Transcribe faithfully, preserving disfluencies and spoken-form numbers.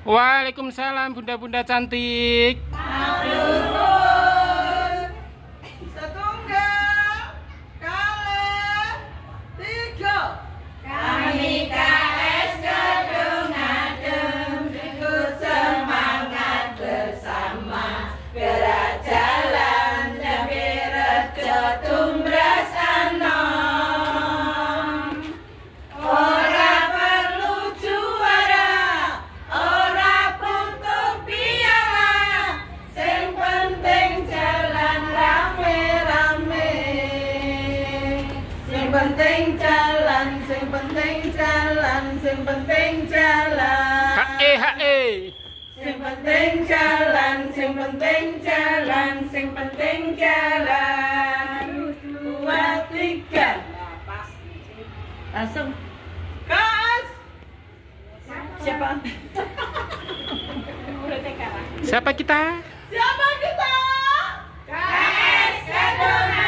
Waalaikumsalam bunda-bunda cantik. Matur setunggal kali tiga kami K S Gedung Adem ikut semangat bersama gerak jalan demi rejo tumbras anom. Ora perlu juara, ora butuh piala, sing penting jalan rame-rame. Sing penting jalan, sing penting jalan, sing penting jalan. Hae hae. Sing penting jalan, sing penting jalan, sing penting jalan. Dua, tiga. Langsung. Kas. Siapa? Siapa kita? Siapa kita? K S Gedung